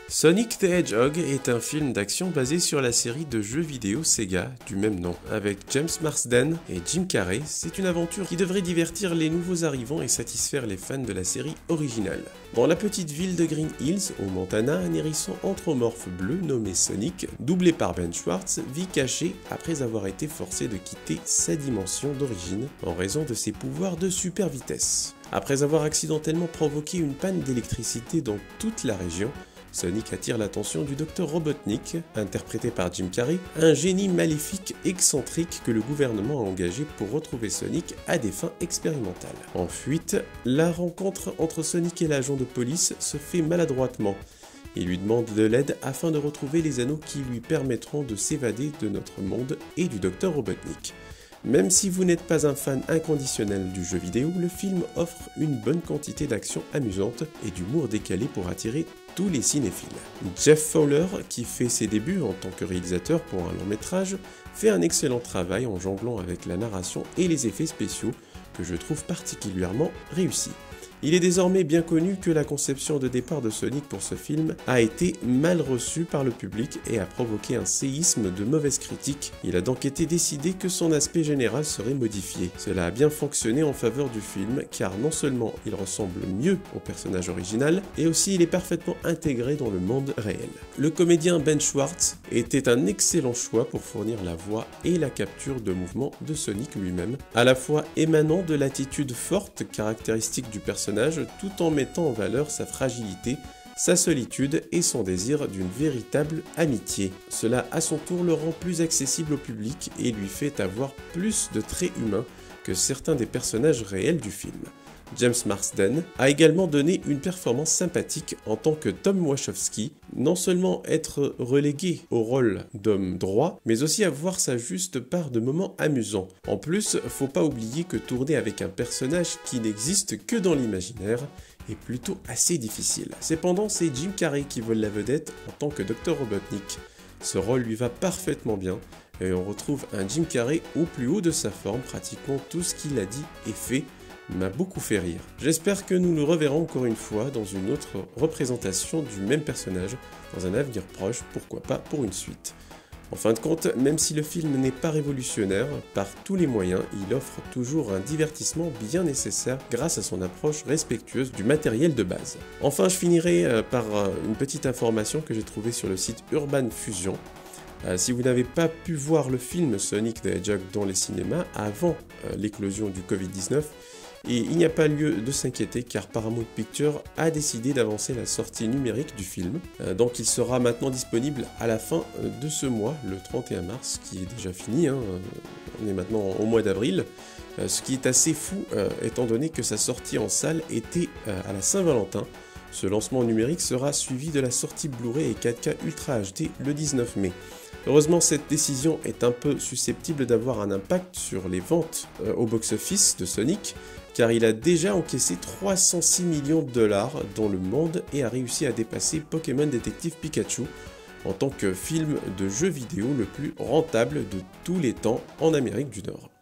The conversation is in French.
Sonic the Hedgehog est un film d'action basé sur la série de jeux vidéo Sega du même nom. Avec James Marsden et Jim Carrey, c'est une aventure qui devrait divertir les nouveaux arrivants et satisfaire les fans de la série originale. Dans la petite ville de Green Hills, au Montana, un hérisson anthropomorphe bleu nommé Sonic, doublé par Ben Schwartz, vit caché après avoir été forcé de quitter sa dimension d'origine en raison de ses pouvoirs de super vitesse. Après avoir accidentellement provoqué une panne d'électricité dans toute la région, Sonic attire l'attention du Dr Robotnik, interprété par Jim Carrey, un génie maléfique excentrique que le gouvernement a engagé pour retrouver Sonic à des fins expérimentales. En fuite, la rencontre entre Sonic et l'agent de police se fait maladroitement. Il lui demande de l'aide afin de retrouver les anneaux qui lui permettront de s'évader de notre monde et du Dr Robotnik. Même si vous n'êtes pas un fan inconditionnel du jeu vidéo, le film offre une bonne quantité d'action amusante et d'humour décalé pour attirer tous les cinéphiles. Jeff Fowler, qui fait ses débuts en tant que réalisateur pour un long métrage, fait un excellent travail en jonglant avec la narration et les effets spéciaux que je trouve particulièrement réussis. Il est désormais bien connu que la conception de départ de Sonic pour ce film a été mal reçue par le public et a provoqué un séisme de mauvaises critiques. Il a donc été décidé que son aspect général serait modifié. Cela a bien fonctionné en faveur du film car non seulement il ressemble mieux au personnage original, et aussi il est parfaitement intégré dans le monde réel. Le comédien Ben Schwartz était un excellent choix pour fournir la voix et la capture de mouvement de Sonic lui-même, à la fois émanant de l'attitude forte caractéristique du personnage tout en mettant en valeur sa fragilité, sa solitude et son désir d'une véritable amitié. Cela à son tour le rend plus accessible au public et lui fait avoir plus de traits humains que certains des personnages réels du film. James Marsden a également donné une performance sympathique en tant que Tom Wachowski, non seulement être relégué au rôle d'homme droit, mais aussi avoir sa juste part de moments amusants. En plus, faut pas oublier que tourner avec un personnage qui n'existe que dans l'imaginaire est plutôt assez difficile. Cependant, c'est Jim Carrey qui vole la vedette en tant que Dr Robotnik. Ce rôle lui va parfaitement bien, et on retrouve un Jim Carrey au plus haut de sa forme, pratiquement tout ce qu'il a dit et fait m'a beaucoup fait rire. J'espère que nous le reverrons encore une fois dans une autre représentation du même personnage, dans un avenir proche, pourquoi pas pour une suite. En fin de compte, même si le film n'est pas révolutionnaire, par tous les moyens, il offre toujours un divertissement bien nécessaire grâce à son approche respectueuse du matériel de base. Enfin, je finirai par une petite information que j'ai trouvée sur le site Urban Fusion. Si vous n'avez pas pu voir le film Sonic the Hedgehog dans les cinémas avant l'éclosion du Covid-19, et il n'y a pas lieu de s'inquiéter car Paramount Pictures a décidé d'avancer la sortie numérique du film. Donc il sera maintenant disponible à la fin de ce mois, le 31 mars, qui est déjà fini, on est maintenant au mois d'avril. Ce qui est assez fou étant donné que sa sortie en salle était à la Saint-Valentin. Ce lancement numérique sera suivi de la sortie Blu-ray et 4K Ultra HD le 19 mai. Heureusement, cette décision est un peu susceptible d'avoir un impact sur les ventes au box-office de Sonic, car il a déjà encaissé 306 millions de dollars dans le monde et a réussi à dépasser Pokémon Détective Pikachu en tant que film de jeu vidéo le plus rentable de tous les temps en Amérique du Nord.